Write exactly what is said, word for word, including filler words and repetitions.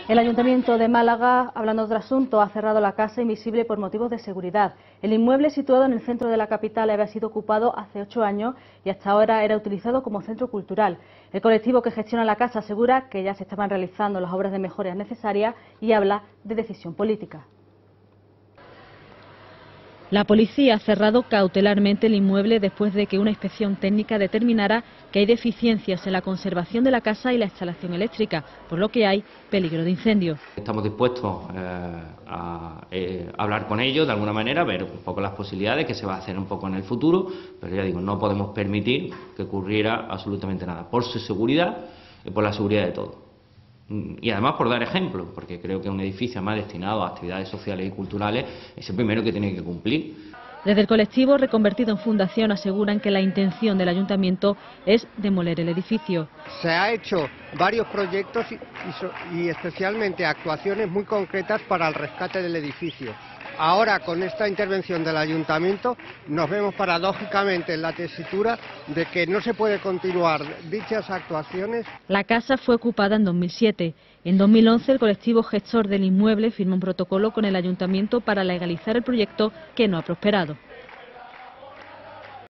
El Ayuntamiento de Málaga, hablando de otro asunto, ha cerrado la Casa Invisible por motivos de seguridad. El inmueble, situado en el centro de la capital, había sido ocupado hace ocho años y hasta ahora era utilizado como centro cultural. El colectivo que gestiona la casa asegura que ya se estaban realizando las obras de mejoras necesarias y habla de decisión política. La policía ha cerrado cautelarmente el inmueble después de que una inspección técnica determinara que hay deficiencias en la conservación de la casa y la instalación eléctrica, por lo que hay peligro de incendio. Estamos dispuestos eh, a eh, hablar con ellos de alguna manera, ver un poco las posibilidades que se va a hacer un poco en el futuro, pero ya digo, no podemos permitir que ocurriera absolutamente nada, por su seguridad y por la seguridad de todos. Y además por dar ejemplo, porque creo que un edificio más destinado a actividades sociales y culturales es el primero que tiene que cumplir. Desde el colectivo reconvertido en fundación aseguran que la intención del ayuntamiento es demoler el edificio. Se ha hecho varios proyectos y, y, so, y especialmente actuaciones muy concretas para el rescate del edificio. Ahora, con esta intervención del ayuntamiento, nos vemos paradójicamente en la tesitura de que no se puede continuar dichas actuaciones. La casa fue ocupada en dos mil siete. En dos mil once, el colectivo gestor del inmueble firmó un protocolo con el ayuntamiento para legalizar el proyecto, que no ha prosperado.